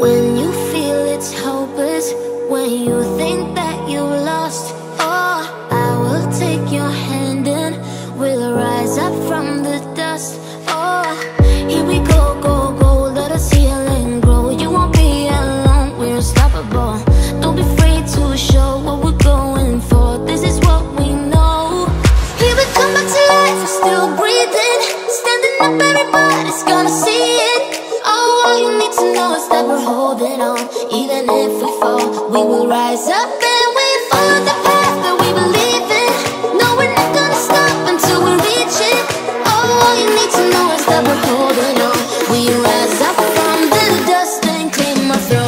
When you feel it's hopeless, when you think that you lost, oh, I will take your hand and we'll rise up from the dust. Oh, here we go, go, go, let us heal and grow. You won't be alone, we're unstoppable. Don't be afraid to show what we're going for. This is what we know. Here we come back to life, we're still breathing. Standing up, everybody's gonna see it. Oh, all you need to know is that we're holding on. Even if we fall, we will rise up and we follow the path that we believe in. No, we're not gonna stop until we reach it. Oh, all you need to know is that we're holding on. We rise up from the dust and claim our throne.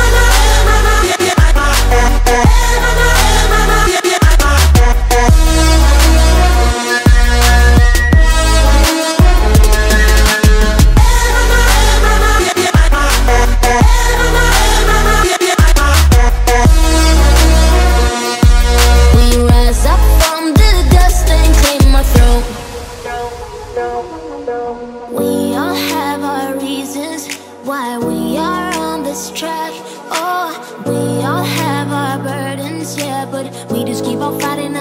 We all have our reasons why we are on this track. Oh, we all have our burdens, yeah, but we just keep on fighting